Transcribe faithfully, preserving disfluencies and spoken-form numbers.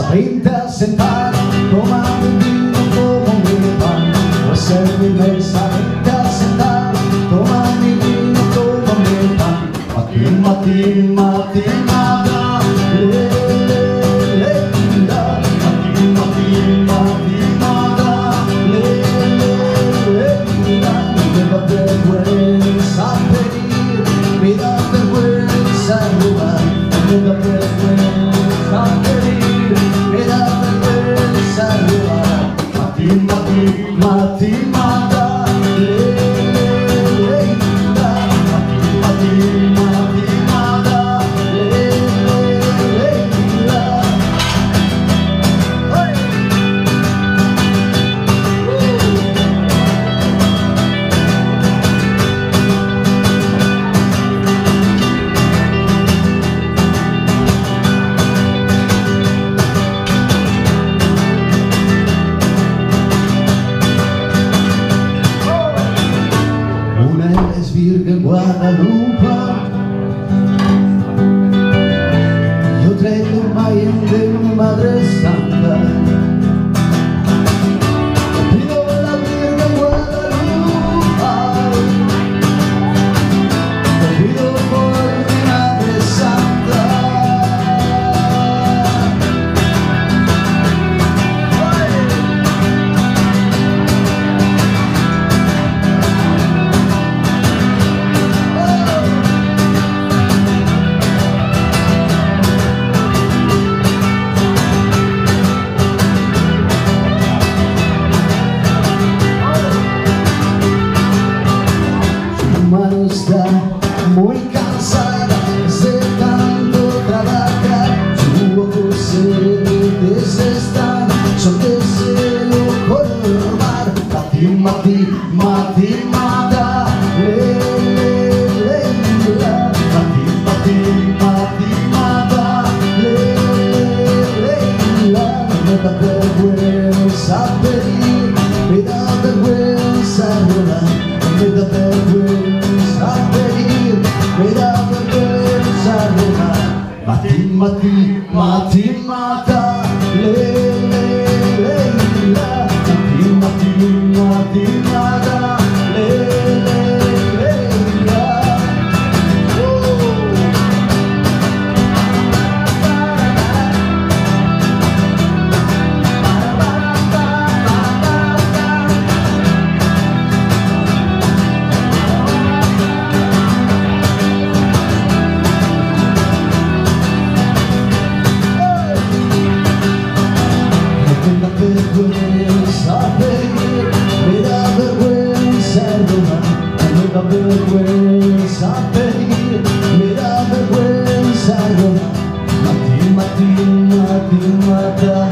Sabrinte a sentar, tomando un vino como mi pan. O servirme, sabrinte a sentar, toma mi vino como mi pan. Matin, matin, matin, nada, le, le, le, la. Matin, matin, matin, nada, le, le, le, la. Me da vergüenza pedir, me da vergüenza robar, me da vergüenza pedir, me da vergüenza robar. Matin, matin, matin, nada, le, le, le, la. Matin, matin, matin, nada, le, le, le, la. Hey. Una es Virgen Guadalupe y otra es la imagen de mi Madre Santa. Te pido a la Virgen Guadalupe, te pido por mi Madre Santa. Mano está muy cansada de tanto trabajar, sus ojos celestes están, son deseo color mar. Matin, matin, matin, mata, le, le, le, la. Matin, matin, matin, mata, le, le, le, la. Me da vergüenza pedir, me da vergüenza robar, me da vergüenza pedir, me da vergüenza robar. Matin, matin, matin, mata, le, le, le, la. Matin, matin, matin, mata, le, le, le, la. Me da vergüenza pedir, me da vergüenza robar, me da vergüenza pedir, me da vergüenza robar. Matin, matin, matin, mata.